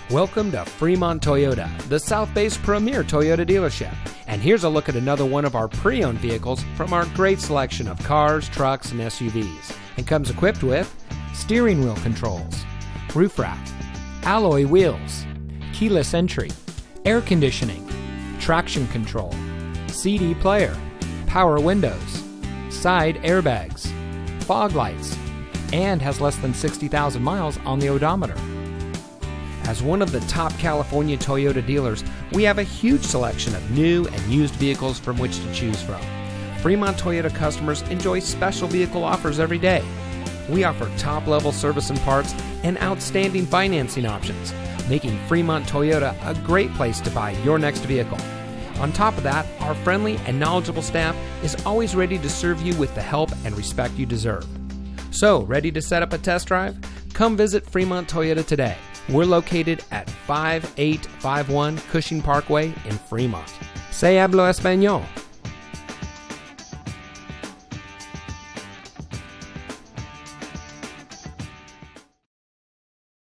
Welcome to Fremont Toyota, the South Bay's premier Toyota dealership. And here's a look at another one of our pre-owned vehicles from our great selection of cars, trucks, and SUVs. And comes equipped with steering wheel controls, roof rack, alloy wheels, keyless entry, air conditioning, traction control, CD player, power windows, side airbags, fog lights, and has less than 60,000 miles on the odometer. As one of the top California Toyota dealers, we have a huge selection of new and used vehicles from which to choose from. Fremont Toyota customers enjoy special vehicle offers every day. We offer top-level service and parts and outstanding financing options, making Fremont Toyota a great place to buy your next vehicle. On top of that, our friendly and knowledgeable staff is always ready to serve you with the help and respect you deserve. So, ready to set up a test drive? Come visit Fremont Toyota today. We're located at 5851 Cushing Parkway in Fremont. Se hablo español.